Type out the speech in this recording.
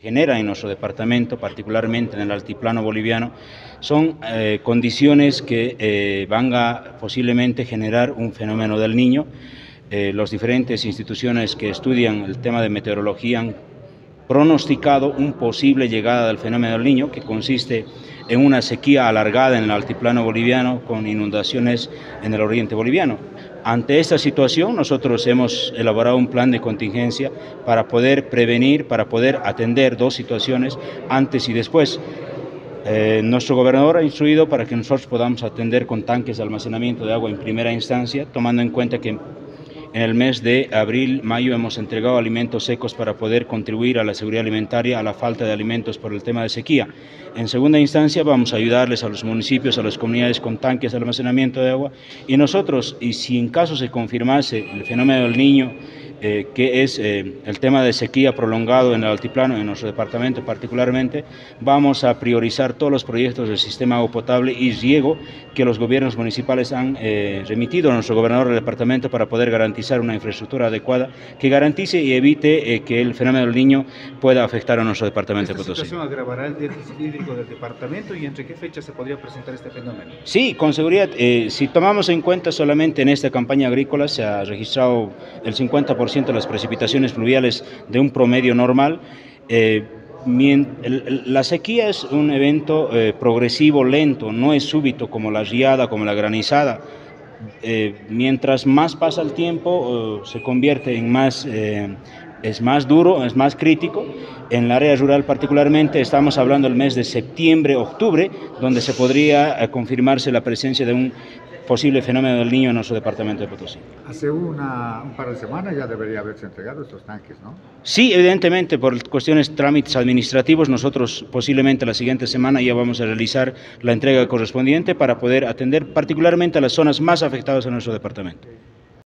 genera en nuestro departamento, particularmente en el altiplano boliviano, son condiciones que van a posiblemente generar un fenómeno del Niño. Las diferentes instituciones que estudian el tema de meteorología han pronosticado una posible llegada del fenómeno del Niño, que consiste en una sequía alargada en el altiplano boliviano con inundaciones en el oriente boliviano. Ante esta situación, nosotros hemos elaborado un plan de contingencia para poder prevenir, para poder atender dos situaciones antes y después. Nuestro gobernador ha instruido para que nosotros podamos atender con tanques de almacenamiento de agua en primera instancia, tomando en cuenta que en el mes de abril, mayo hemos entregado alimentos secos para poder contribuir a la seguridad alimentaria, a la falta de alimentos por el tema de sequía. En segunda instancia vamos a ayudarles a los municipios, a las comunidades con tanques de almacenamiento de agua y nosotros, y si en caso se confirmase el fenómeno del Niño, que es el tema de sequía prolongado en el altiplano, en nuestro departamento particularmente, vamos a priorizar todos los proyectos del sistema agua potable y riego que los gobiernos municipales han remitido a nuestro gobernador del departamento para poder garantizar una infraestructura adecuada que garantice y evite que el fenómeno del Niño pueda afectar a nuestro departamento de Potosí. ¿Esta situación agravará el déficit hídrico del departamento y entre qué fecha se podría presentar este fenómeno? Sí, con seguridad. Si tomamos en cuenta solamente en esta campaña agrícola se ha registrado el 50% de las precipitaciones fluviales de un promedio normal. La sequía es un evento progresivo, lento, no es súbito como la riada, como la granizada. Mientras más pasa el tiempo, se convierte en más, es más duro, es más crítico. En el área rural particularmente estamos hablando del mes de septiembre, octubre, donde se podría confirmarse la presencia de un posible fenómeno del Niño en nuestro departamento de Potosí. Hace un par de semanas ya debería haberse entregado estos tanques, ¿no? Sí, evidentemente, por cuestiones, trámites administrativos, nosotros posiblemente la siguiente semana ya vamos a realizar la entrega correspondiente para poder atender particularmente a las zonas más afectadas en nuestro departamento.